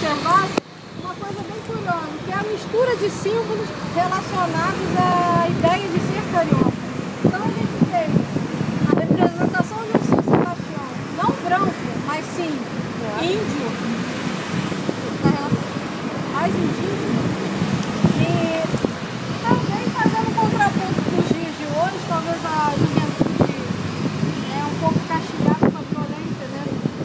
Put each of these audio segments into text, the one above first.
observasse uma coisa bem curiosa, que é a mistura de símbolos relacionados à ideia de ser carioca. Então a gente tem a representação de um São Sebastião, não branco, mas sim índio, mais indígena, e também fazendo um contraponto com os dias de hoje, talvez a juventude é um pouco castigada com a violência, né?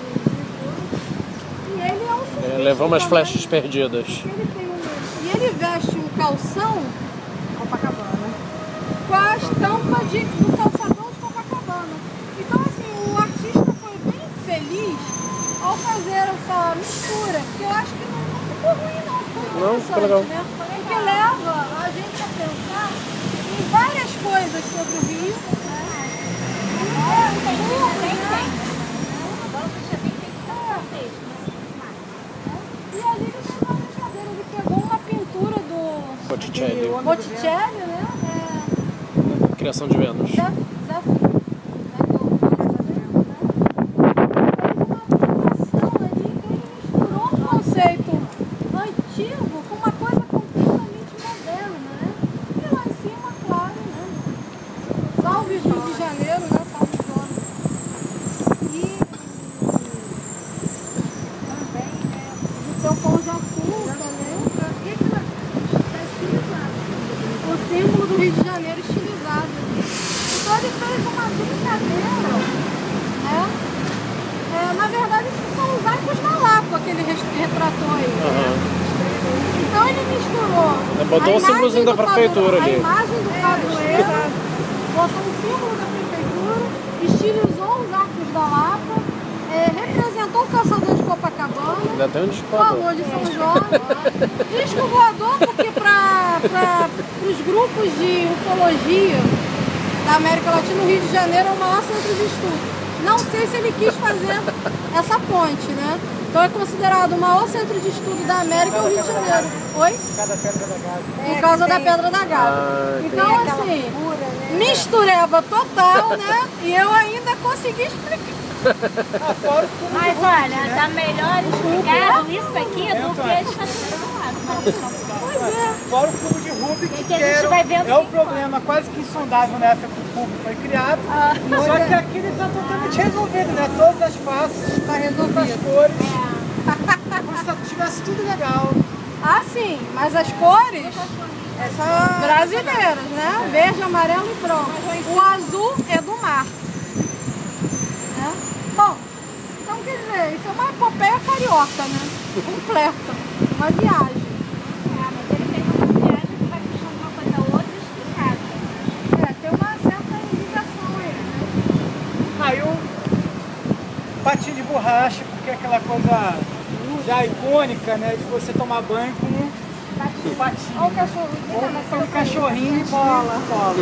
E ele é um surfista. Levou umas também. flechas perdidas. E ele veste o calção Copacabana com a estampa do calçadão de Copacabana. Então assim, o artista foi bem feliz ao fazer essa mistura, que eu acho que não ficou ruim não, ficou Não, ficou legal. né? Porque leva a gente a pensar em várias coisas sobre o Rio, né? E ali ele fez uma brincadeira, ele pegou uma pintura do Botticelli, né? Criação de Vênus. Antigo com uma coisa completamente moderna, né? E lá em cima, claro, né? Salve Rio de Janeiro, né? Salve Zona. E também, né? O seu pão de açúcar, né? Está estilizado. O símbolo do Rio de Janeiro estilizado. Então ele fez uma brincadeira, né? Na verdade, isso são os arcos da Lapa que ele retratou aí. Então ele misturou. Botou o símbolozinho da prefeitura ali. A imagem do padroeiro, botou um símbolo da prefeitura, estilizou os arcos da Lapa, representou o calçador de Copacabana, Ainda tem um disco falou de São Jorge, disco voador, porque para os grupos de ufologia da América Latina, o Rio de Janeiro é o maior centro de estudo. Não sei se ele quis fazer essa ponte, né? Então é considerado o maior centro de estudo da América o Rio de Janeiro. Oi? Por causa da Pedra da Gávea. Então assim, mistureba total, né? E eu ainda consegui explicar. Mas olha, tá melhor explicado isso aqui do que a gente tá falando. Pois é. Fora o cubo de Rubik, que a gente vai vendo é o problema quase que insondável na época que o cubo foi criado. Só que aqui ele está totalmente resolvido, né? Todas as faces, Tá resolvido. todas as cores. Como se tivesse tudo legal. Ah, sim, mas as cores brasileiras, né? Verde, amarelo e branco. O azul é do mar. Né? Bom, então quer dizer, isso é uma epopeia carioca, né? Completa. Uma viagem. Mas ele fez uma viagem que vai puxando uma coisa a outra explicada. Tem uma certa ligação aí, né? Aí o patinho de borracha, porque é aquela coisa já icônica, né? De você tomar banho com um patinho. Olha o cachorro. Ou um cachorrinho de bola.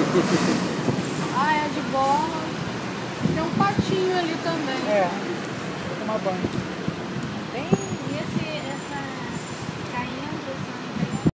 Ah, é de bola. Tem um patinho ali também. É, tomar banho. Bem, e esse